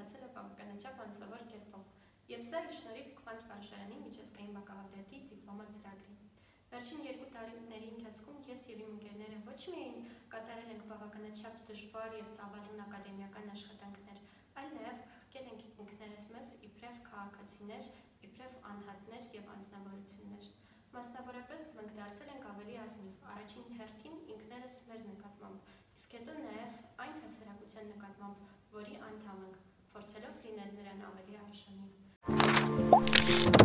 ընթացել է բավականաչափ անսովոր կերպով, եւ սա ի շնորհիվ Քվանտ վարժարանի միջազգային բակալավրիատի դիպլոմա ծրագրի։ Վերջին 2 տարիների ընթացքում ես եւ իմ ընկերները ոչ միայն կատարել ենք բավականաչափ դժվար եւ ծավալուն ակադեմիական աշխատանքներ, այլ նաեւ հղկել ենք ինքներս մեզ իբրև քաղաքացիներ, իբրև անհատներ եւ անձնավորություններ։ Մասնավորապես մենք դարձել ենք ավելի ազնիվ, առաջին հերթին ինքներս մեր նկատմամբ, իսկ հետո նաեւ այն հասարակության նկատմամբ, որի անդամ ենք, փորձելով լինել նրան ավելի արժանի։